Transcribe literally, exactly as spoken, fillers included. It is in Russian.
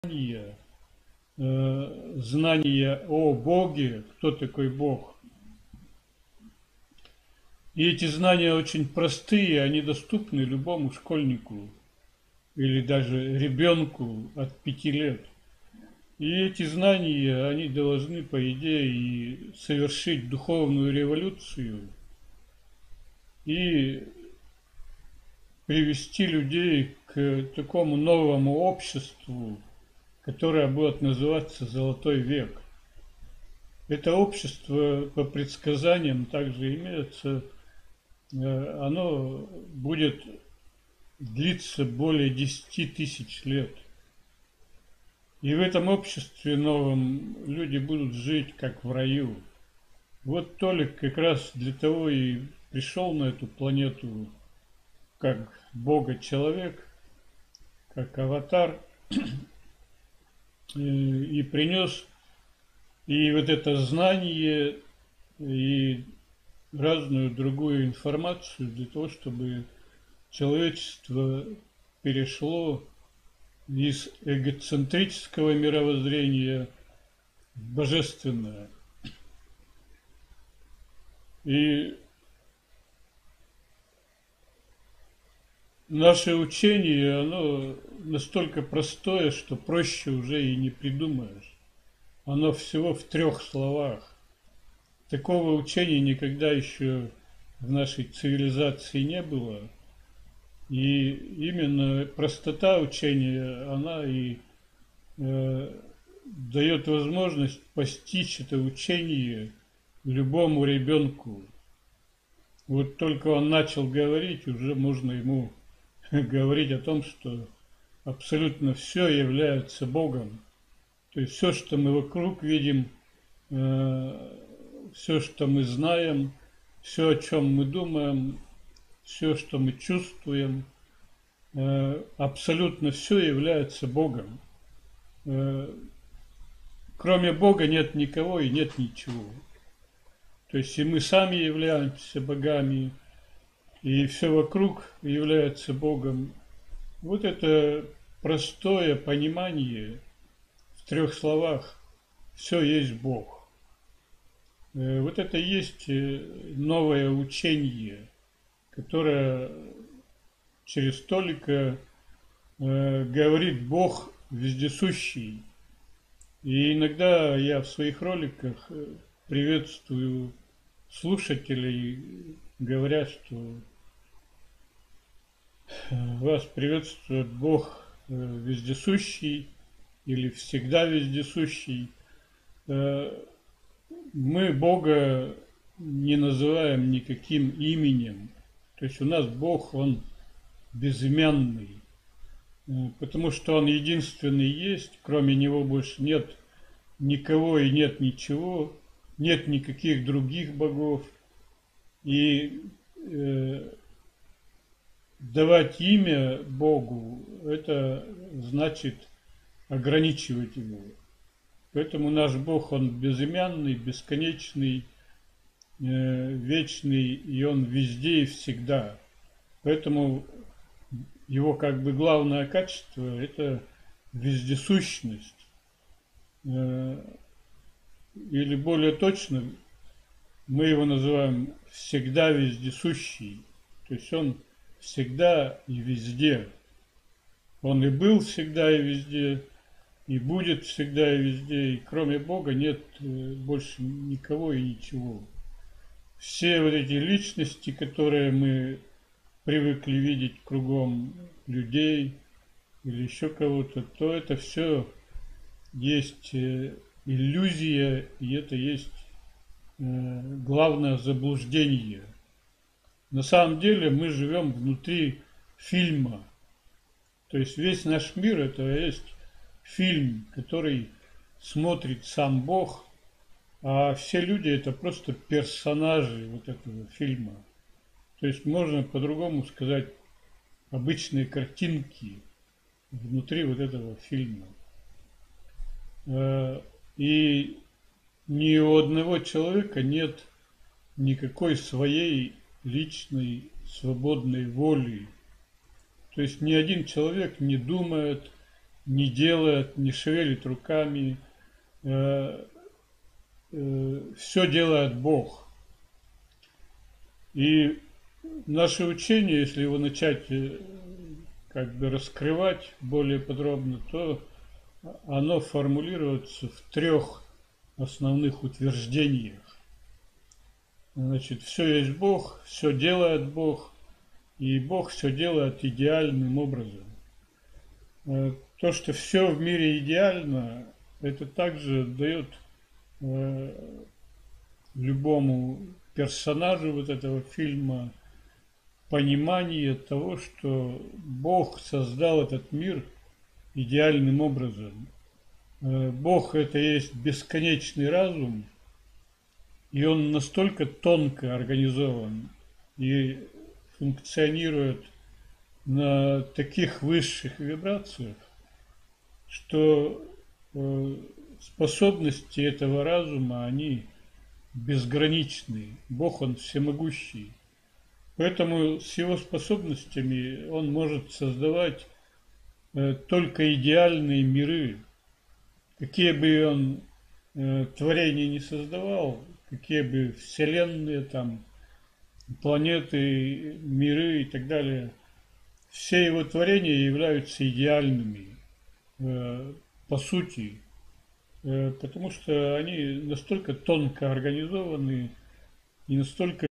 знания, э, знания о Боге, кто такой Бог. И эти знания очень простые, они доступны любому школьнику или даже ребенку от пяти лет. И эти знания, они должны, по идее, и совершить духовную революцию и привести людей к такому новому обществу, которое будет называться «Золотой век». Это общество, по предсказаниям, также имеется, э, оно будет длиться более десяти тысяч лет. И в этом обществе новом люди будут жить как в раю. Вот Толик как раз для того и пришел на эту планету как Бога-человек, как аватар, и, и принес и вот это знание, и разную другую информацию для того, чтобы человечество перешло из эгоцентрического мировоззрения в божественное. И наше учение, оно настолько простое, что проще уже и не придумаешь. Оно всего в трех словах. Такого учения никогда еще в нашей цивилизации не было. И именно простота учения, она и э, дает возможность постичь это учение любому ребенку. Вот только он начал говорить, уже можно ему говорить о том, что абсолютно все является Богом. То есть все, что мы вокруг видим, э, все, что мы знаем, все, о чем мы думаем, все, что мы чувствуем, э, абсолютно все является Богом. Э, кроме Бога нет никого и нет ничего. То есть и мы сами являемся богами, и все вокруг является Богом. Вот это простое понимание в трех словах. Все есть Бог. Э, Вот это и есть э, новое учение, которое через Толика э, говорит Бог вездесущий. И иногда я в своих роликах э, приветствую слушателей, говоря, что э, вас приветствует Бог э, вездесущий или всегда вездесущий. Э, Мы Бога не называем никаким именем. То есть у нас Бог, Он безымянный, э, потому что Он единственный есть, кроме Него больше нет никого и нет ничего, нет никаких других богов. И э, давать имя Богу, это значит ограничивать Его. Поэтому наш Бог, Он безымянный, бесконечный, э, вечный, и Он везде и всегда. Поэтому Его как бы главное качество – это вездесущность. Э, или более точно, мы Его называем всегда вездесущий. То есть Он всегда и везде. Он и был всегда и везде, и будет всегда и везде, и кроме Бога нет э, больше никого и ничего. Все вот эти личности, которые мы привыкли видеть кругом людей или еще кого-то, то это все есть э, иллюзия, и это есть э, главное заблуждение. На самом деле мы живем внутри фильма. То есть весь наш мир это есть фильм, который смотрит сам Бог, а все люди это просто персонажи вот этого фильма. То есть можно по-другому сказать обычные картинки внутри вот этого фильма. Э, И ни у одного человека нет никакой своей личной свободной воли. То есть ни один человек не думает, не делает, не шевелит руками. Э, э, все делает Бог. И наше учение, если его начать э, как бы раскрывать более подробно, то оно формулируется в трех основных утверждениях. Значит, все есть Бог, все делает Бог, и Бог все делает идеальным образом. Э, То, что все в мире идеально, это также дает э, любому персонажу вот этого фильма понимание того, что Бог создал этот мир идеальным образом. Э, Бог это есть бесконечный разум, и он настолько тонко организован и функционирует на таких высших вибрациях, что э, способности этого разума, они безграничны. Бог, он всемогущий. Поэтому с его способностями он может создавать э, только идеальные миры. Какие бы он э, творения не создавал, какие бы вселенные, там, планеты, миры и так далее, все его творения являются идеальными э, по сути, э, потому что они настолько тонко организованы и настолько